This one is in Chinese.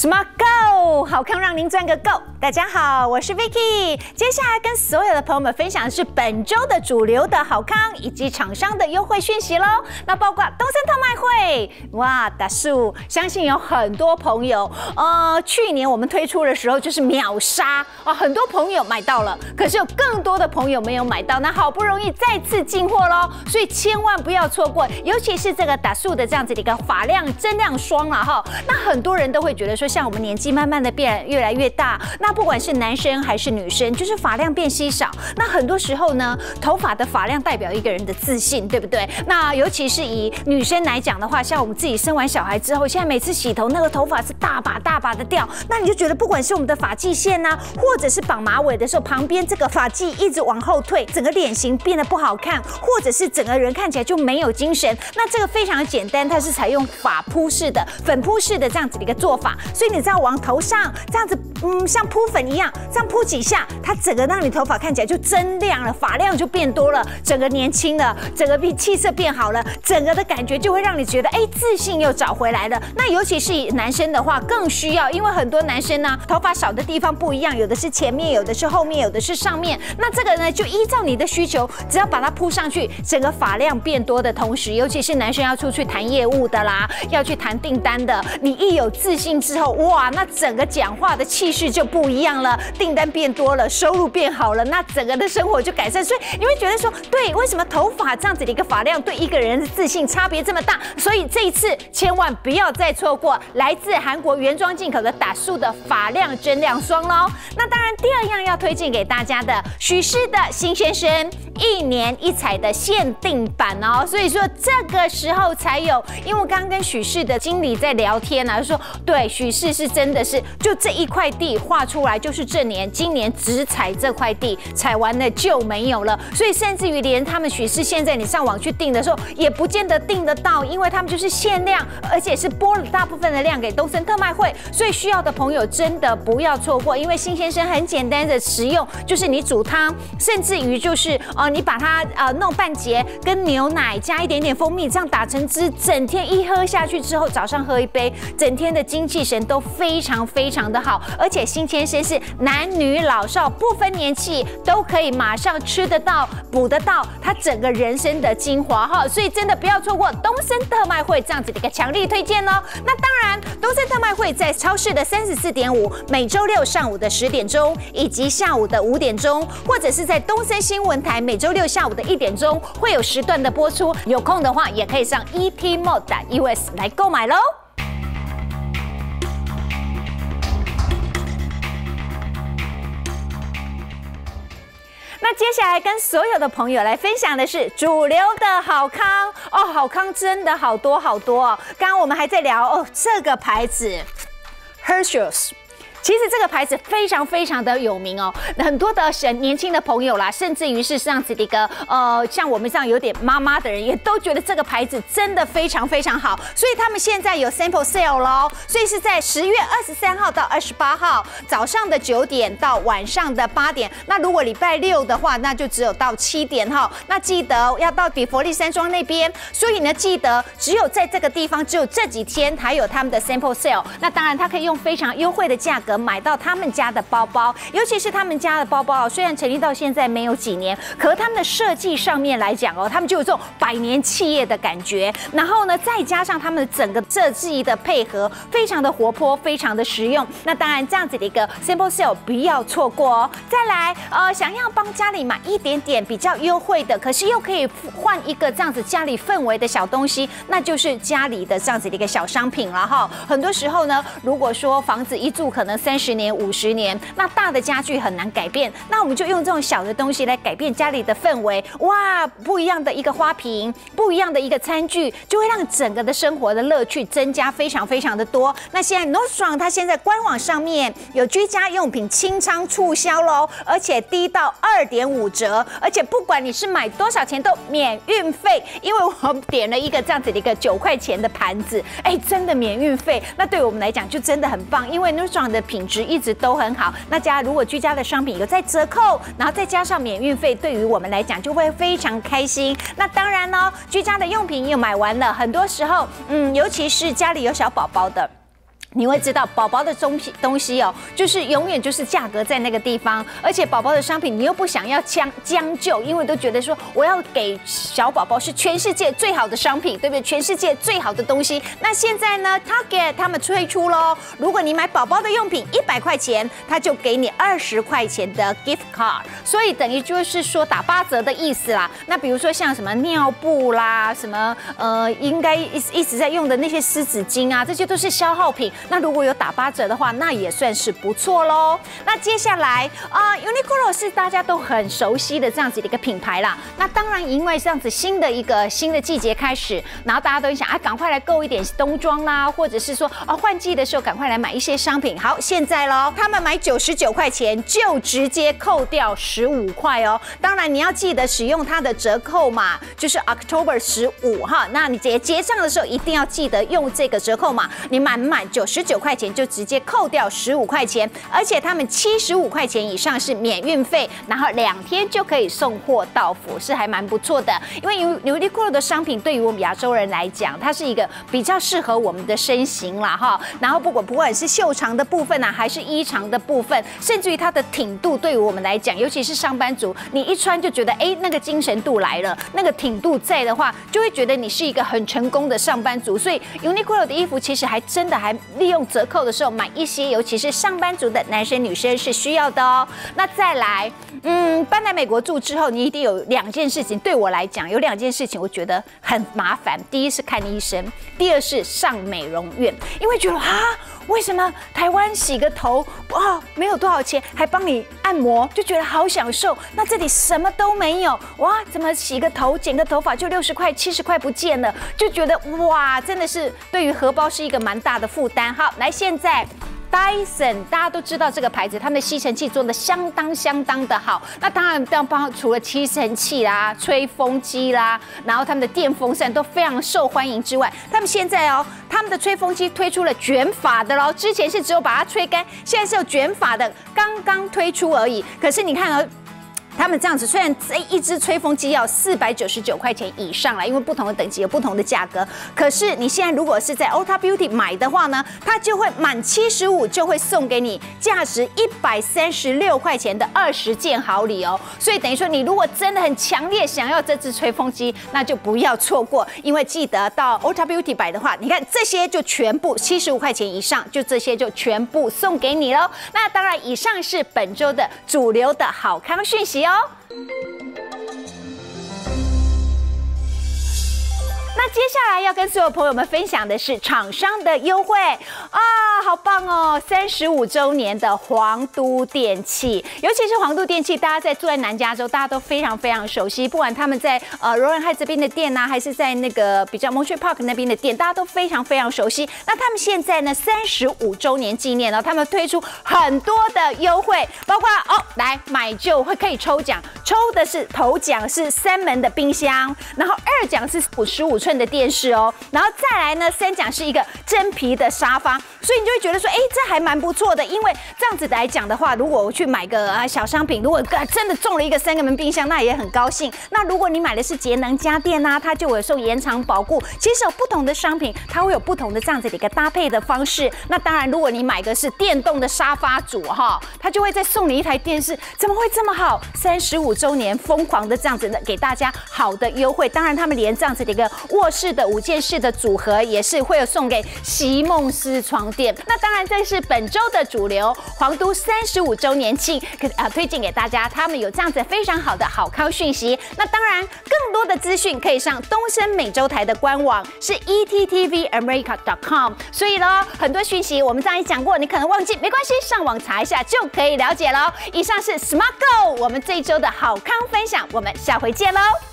Smart Go， 好康让您赚个够。大家好，我是 Vicky。接下来跟所有的朋友们分享的是本周的主流的好康以及厂商的优惠讯息喽。那包括东森特卖会，哇，大树，相信有很多朋友，去年我们推出的时候就是秒杀啊，很多朋友买到了，可是有更多的朋友没有买到，那好不容易再次进货喽，所以千万不要错过，尤其是这个大树的这样子的一个发量增量霜了哈。那很多人都会觉得说，像我们年纪慢慢的变越来越大，那不管是男生还是女生，就是发量变稀少。那很多时候呢，头发的发量代表一个人的自信，对不对？那尤其是以女生来讲的话，像我们自己生完小孩之后，现在每次洗头那个头发是大把大把的掉，那你就觉得不管是我们的发际线啊，或者是绑马尾的时候，旁边这个发髻一直往后退，整个脸型变得不好看，或者是整个人看起来就没有精神。那这个非常简单，它是采用发扑式的、粉扑式的这样子的一个做法，所以你只要往头上这样子，像扑粉一样，这样扑几下，它整个让你头发看起来就增亮了，发量就变多了，整个年轻了，整个气色变好了，整个的感觉就会让你觉得，自信又找回来了。那尤其是男生的话更需要，因为很多男生呢，头发少的地方不一样，有的是前面，有的是后面，有的是上面。那这个呢，就依照你的需求，只要把它铺上去，整个发量变多的同时，尤其是男生要出去谈业务的啦，要去谈订单的，你一有自信之后，哇，那整个讲话的气势就不一样了，订单变多了，收入变好了，那整个的生活就改善。所以你会觉得说，对，为什么头发这样子的一个发量对一个人的自信差别这么大？所以这一次千万不要再错过来自韩国原装进口的打树的发量增量霜喽。那当然，第二样要推荐给大家的许氏的新先生1年1彩的限定版哦。所以说这个时候才有，因为我刚刚跟许氏的经理在聊天啊，就说对，许氏是真的是就这一块地画出来，就是今年只采这块地，采完了就没有了。所以甚至于连他们许氏现在你上网去订的时候，也不见得订得到，因为他们就是限量，而且是拨了大部分的量给东森特卖会，所以需要的朋友真的不要错过。因为新先生很简单的食用，就是你煮汤，甚至于就是你把它弄半截，跟牛奶加一点点蜂蜜，这样打成汁，整天一喝下去之后，早上喝一杯，整天的精气神都非常非常的好。而且新先生是男女老少不分年纪都可以马上吃得到、补得到他整个人生的精华哈，所以真的不要错过东森特卖会这样子的一个强力推荐哦。那当然，东森特卖会在超市的34.5，每周六上午的10点钟，以及下午的5点钟，或者是在东森新闻台每周六下午的1点钟会有时段的播出。有空的话，也可以上 etmode.us 来购买喽。那接下来跟所有的朋友来分享的是主流的好康哦，好康真的好多好多哦。刚刚我们还在聊这个牌子 Hershey's。其实这个牌子非常非常的有名哦，很多的年轻的朋友啦，甚至于是这样子的一个像我们这样有点妈妈的人，也都觉得这个牌子真的非常非常好，所以他们现在有 sample sale 咯，所以是在10月23号到28号早上的9点到晚上的8点。那如果礼拜六的话，那就只有到7点哈。那记得要到比佛利山庄那边，所以呢，记得只有在这个地方，只有这几天还有他们的 sample sale。那当然，它可以用非常优惠的价格买到他们家的包包，尤其是他们家的包包虽然成立到现在没有几年，可是他们的设计上面来讲他们就有这种100年企业的感觉。然后呢，再加上他们的整个设计的配合，非常的活泼，非常的实用。那当然，这样子的一个 sample sale 不要错过哦。再来，想要帮家里买一点点比较优惠的，可是又可以换一个这样子家里氛围的小东西，那就是家里的这样子的一个小商品了哈。很多时候呢，如果说房子一住可能30年、50年，那大的家具很难改变，那我们就用这种小的东西来改变家里的氛围。哇，不一样的一个花瓶，不一样的一个餐具，就会让整个的生活的乐趣增加非常非常的多。那现在 Nordstrom 它现在官网上面有居家用品清仓促销喽，而且低到2.5折，而且不管你是买多少钱都免运费，因为我点了一个这样子的一个9块钱的盘子，真的免运费。那对我们来讲就真的很棒，因为 Nordstrom 的品质一直都很好。那如果居家的商品有在折扣，然后再加上免运费，对于我们来讲就会非常开心。那当然呢，居家的用品又买完了，很多时候，尤其是家里有小宝宝的。 你会知道宝宝的东西哦，就是永远就是价格在那个地方，而且宝宝的商品你又不想要将就，因为都觉得说我要给小宝宝是全世界最好的商品，对不对？全世界最好的东西。那现在呢 ，Target 他们推出咯，如果你买宝宝的用品100块钱，他就给你20块钱的 gift card， 所以等于就是说打8折的意思啦。那比如说像什么尿布啦，什么应该一直在用的那些湿纸巾啊，这些都是消耗品。那如果有打8折的话，那也算是不错咯。那接下来Uniqlo 是大家都很熟悉的这样子的一个品牌啦。那当然，因为这样子新的季节开始，然后大家都想赶快来购一点冬装啦，或者是说换季的时候赶快来买一些商品。好，现在咯，他们买99块钱就直接扣掉15块哦。当然你要记得使用它的折扣码，就是 October 15哈。那你结账的时候一定要记得用这个折扣码，你满99块钱就直接扣掉15块钱，而且他们75块钱以上是免运费，然后2天就可以送货到府，是还蛮不错的。因为Uniqlo的商品对于我们亚洲人来讲，它是一个比较适合我们的身形啦哈。然后不管是袖长的部分啊，还是衣长的部分，甚至于它的挺度，对于我们来讲，尤其是上班族，你一穿就觉得那个精神度来了，那个挺度在的话，就会觉得你是一个很成功的上班族。所以 Uniqlo 的衣服其实还真的还利用折扣的时候买一些，尤其是上班族的男生女生是需要的哦。那再来，搬来美国住之后，你一定有2件事情，对我来讲有2件事情我觉得很麻烦。第一是看医生，第二是上美容院，因为觉得为什么台湾洗个头没有多少钱，还帮你按摩，就觉得好享受。那这里什么都没有，怎么洗个头、剪个头发就60块、70块不见了，就觉得真的是对于荷包是一个蛮大的负担。好，来现在。Dyson 大家都知道这个牌子，他们的吸尘器做的相当的好。那当然，除了吸尘器啦、吹风机啦，然后他们的电风扇都非常受欢迎之外，他们现在他们的吹风机推出了卷发的咯。之前是只有把它吹干，现在是有卷发的，刚推出而已。可是你看他们这样子，虽然这一支吹风机要499块钱以上啦，因为不同的等级有不同的价格。可是你现在如果是在 Ulta Beauty 买的话呢，它就会满75就会送给你价值136块钱的20件好礼哦。所以等于说，你如果真的很强烈想要这支吹风机，那就不要错过，因为记得到 Ulta Beauty 买的话，你看这些就全部75块钱以上，就这些就全部送给你喽。那当然，以上是本周的主流的好康讯息哦。那接下来要跟所有朋友们分享的是厂商的优惠好棒哦！35周年的皇都电器，尤其是皇都电器，大家在住在南加州，大家都非常熟悉。不管他们在罗兰汉这边的店啊，还是在那个比较 Montreal Park 那边的店，大家都非常熟悉。那他们现在呢，35周年纪念他们推出很多的优惠，包括来买就可以抽奖，抽的是头奖是3门的冰箱，然后2奖是55寸的电视哦，然后再来呢3奖是一个真皮的沙发，所以你就会觉得说，这还蛮不错的。因为这样子来讲的话，如果我去买个小商品，如果真的中了一个3个门冰箱，那也很高兴。那如果你买的是节能家电啊，它就有送延长保固。其实有不同的商品，它会有不同的这样子的一个搭配的方式。那当然，如果你买的是电动的沙发组它就会再送你一台电视。怎么会这么好？35周年疯狂的这样子的给大家好的优惠。当然，他们连这样子的一个卧室的5件式的组合也是会有送给席梦思床垫。那当然，这是本周的主流皇都35周年庆，推荐给大家，他们有这样子非常好的好康讯息。那当然，更多的资讯可以上东森美洲台的官网，是 ETTVAmerica.com。所以呢，很多讯息我们刚才讲过，你可能忘记没关系，上网查一下就可以了解喽。以上是 Smart Go 我们这一周的好康分享，我们下回见喽。